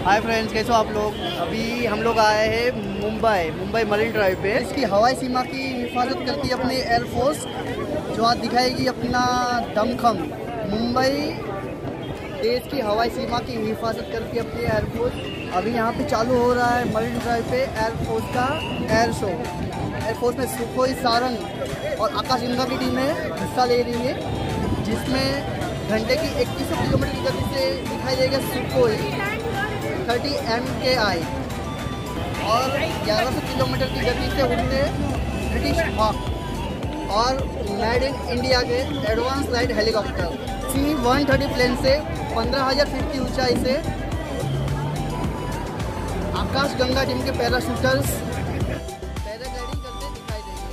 Hi friends, कैसे हो आप लोग। अभी हम लोग आए हैं मुंबई मरीन ड्राइव पे। इसकी हवाई सीमा की हिफाजत करती है अपनी एयरफोर्स, जो आज दिखाएगी अपना दमखम। मुंबई देश की हवाई सीमा की हिफाजत करती है अपनी एयरफोर्स। अभी यहाँ पे चालू हो रहा है मरीन ड्राइव पे एयरफोर्स का एयर शो। एयरफोर्स में सुखोई, सारंग और आकाश गंगा की टीमें हिस्सा ले रही है, जिसमें घंटे की 2100 किलोमीटर की गति से दिखाई देगा सुखोई 30 MKI और 1100 किलोमीटर की गति से उड़ते ब्रिटिश हॉक और मेड इन इंडिया के advance light helicopter C-130 plane से 15,000 फीट की ऊंचाई से आकाश गंगा टीम के पैराशूटर्स पैराग्लाइडिंग करते दिखाई देंगे।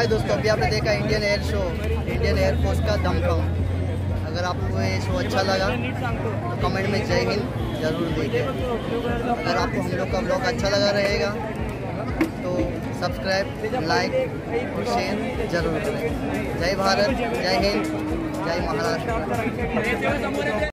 हाय दोस्तों, अभी आपने देखा Indian air show, Indian air force का दमखम। अगर आपको ये शो अच्छा लगा तो कमेंट में जय हिंद ज़रूर देखें। अगर आपको हम लोग का ब्लॉग अच्छा लगा रहेगा तो सब्सक्राइब, लाइक और शेयर ज़रूर करें। जय भारत, जय हिंद, जय महाराष्ट्र।